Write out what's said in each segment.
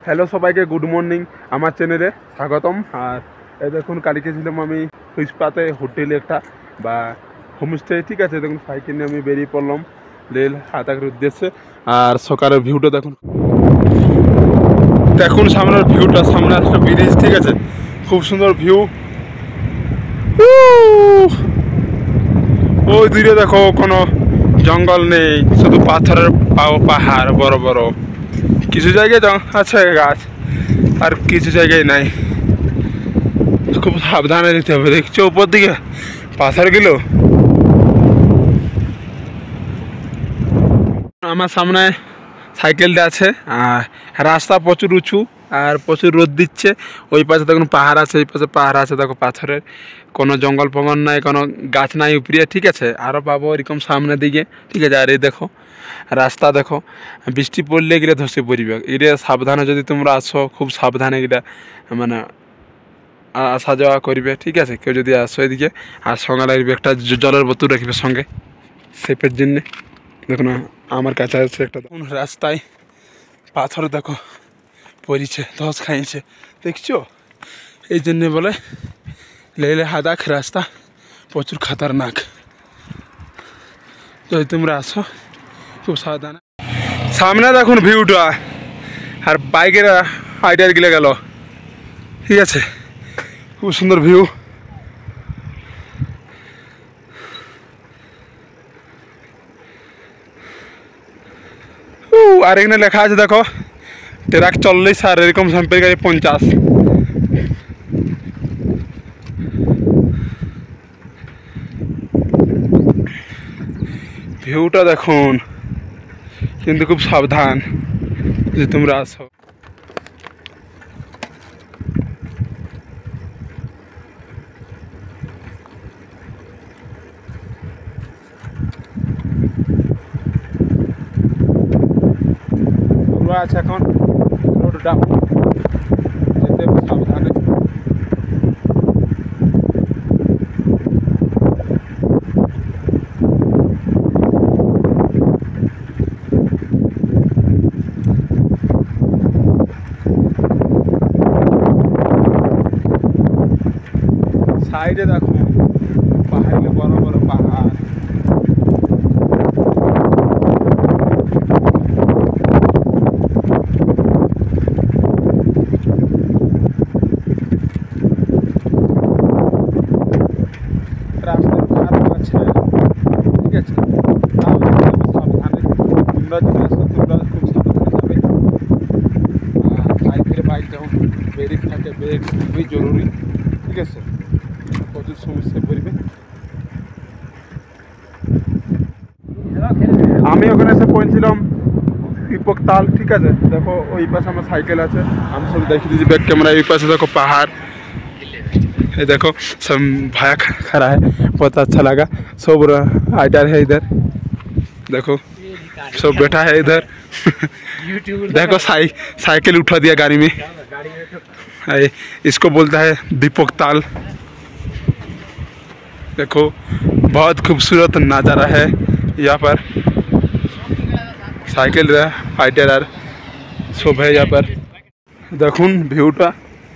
Hello সবাইকে good morning আমার চ্যানেলে স্বাগতম। আর এই দেখুন কালকে ছিলাম আমি ইস্পাতে হোটেলে একটা বা হোমস্টে, ঠিক আছে। দেখুন সাইকেল নিয়ে আমি বেরিয়ে পড়লাম লেহ লাদাখের উদ্দেশ্যে। আর সকালের ভিউটা দেখুন, দেখুন সামনের ভিউটা, সামনে একটা ব্রিজ, ঠিক আছে, খুব সুন্দর ভিউ। ওই দূরে দেখো কোনো জঙ্গল নেই, শুধু পাথরের পাহাড় বড় বড়, কিছু জায়গায় আছে গাছ আর কিছু জায়গায় নাই। খুব সাবধানে দিতে হবে। দেখছো উপর দিকে পাথরগুলো। আমার সামনে সাইকেলটা আছে আর রাস্তা প্রচুর উঁচু আর প্রচুর রোদ দিচ্ছে। ওই পাশে দেখুন পাহাড় আছে, এই পাশে পাহাড় আছে, দেখো পাথরের, কোনো জঙ্গল ফঙ্গল নাই, কোনো গাছ নাই উপরে, ঠিক আছে। আরও পাবো এরকম সামনের দিকে, ঠিক আছে। আর এই দেখো রাস্তা, দেখো বৃষ্টি পড়লে এগুলো ধসে পড়বে। এগুলো সাবধানে যদি তোমরা আসো, খুব সাবধানে এগুলা মানে আসা যাওয়া করবে, ঠিক আছে। কেউ যদি আসো এদিকে, আর সঙ্গে লাগবে একটা জলের বোতল রাখবে সঙ্গে, সেফের জন্যে। দেখুন আমার কাছে আছে একটা, দেখুন রাস্তায় পাথর দেখো পড়েছে, ধস খাইছে, দেখছো। এই জন্যে বলে লেহ লাদাখ রাস্তা প্রচুর খতরনাক। যদি তোমরা আসো খুব সাবধানে। সামনে দেখুন ভিউটা, আর বাইকের আইডিয়ার গিলে গেল, ঠিক আছে। খুব সুন্দর ভিউ। আর এখানে লেখা আছে দেখো ট্রাক 40 আর এরকম স্যাম্পেল গাড়ি 50। ভিউটা দেখুন, কিন্তু খুব সাবধান যে তোমরা আসো। আছে এখন রোডটা, যেতে সাবধানে। সাইডে দেখো পাহাড়ে, বড় বড় পাহাড়। রাস্তার খারাপ আছে, ঠিক আছে। সাবধানে তোমরা যদি আসো, তোমরা খুব সাবধানে যাবে। আর সাইকেল বাইক যখন ব্রেক থাকে, ব্রেক খুবই জরুরি, ঠিক আছে। প্রচুর সমস্যায় পড়বে। আমি ওখানে এসে পৌঁছছিলাম দীপকতাল, ঠিক আছে। দেখো ওই পাশে আমার সাইকেল আছে, আমি সব দেখিয়ে দিয়েছি ব্যাক ক্যামেরা। এই পাশে देखो पहाड़, ये देखो सब भाया खड़ा है, बहुत अच्छा लगा। सब आइडर है इधर, देखो सब बैठा है इधर। देखो साइकिल उठा दिया गाड़ी में। इसको बोलता है दीपकताल। देखो बहुत खूबसूरत नज़ारा है यहाँ पर। साइकिल आइडर আর सब है यहाँ पर। দেখুন ভিউটা।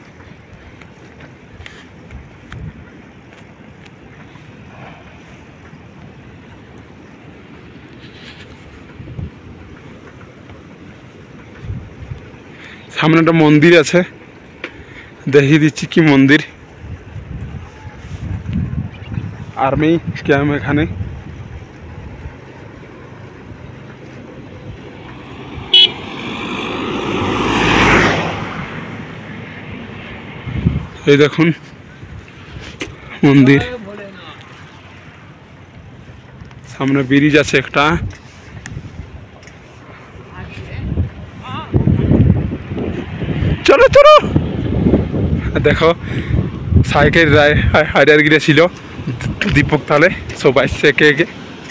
সামনে একটা মন্দির আছে, দেখিয়ে দিচ্ছি কি মন্দির। আর্মি ক্যাম্প এখানে। এই দেখুন মন্দির, সামনে ব্রিজ আছে একটা। চলো চলো, দেখো সাইকেল রাইডার গিয়ে ছিল দীপকতালে, সবাই একে একে।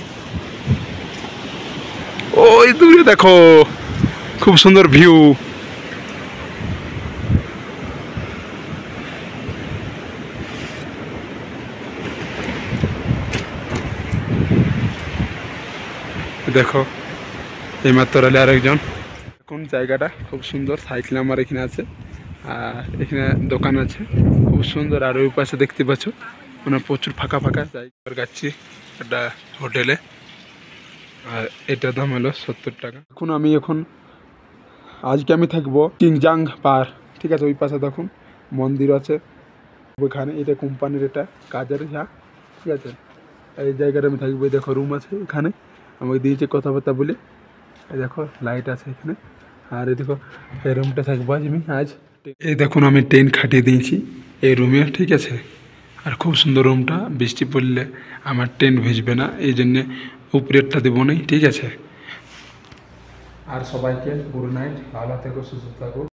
ওই দূরে দেখো খুব সুন্দর ভিউ। দেখো এই মাত্র আরেকজন কোন জায়গাটা খুব সুন্দর, সাইকেল আমার এখানে আছে আর এখানে দোকান আছে খুব সুন্দর। আর ওই পাশে দেখতে পাচ্ছ মানে প্রচুর ফাঁকা ফাঁকা জায়গা যাচ্ছি একটা হোটেলে, আর এটার দাম হলো 70 টাকা। এখন আজকে আমি থাকবো কিংজাং পার, ঠিক আছে। ওই পাশে দেখুন মন্দির আছে ওইখানে, এটা কোম্পানির এটা কাজের যা, ঠিক আছে। এই জায়গাটা আমি থাকবো, দেখো রুম আছে এখানে, আমাকে দিয়েছে কথাবার্তা বলে। এই দেখো লাইট আছে এখানে, আর এই দেখো এই রুমটা থাকবো আজ আমি। এই দেখুন আমি টেন্ট খাটিয়ে দিয়েছি এই রুমে, ঠিক আছে। আর খুব সুন্দর রুমটা, বৃষ্টি পড়লে আমার টেন্ট ভিজবে না, এই জন্যে উপরেরটা দেবো না, ঠিক আছে। আর সবাইকে গুড নাইট, ভালো থেকো, সুস্থ থাকো।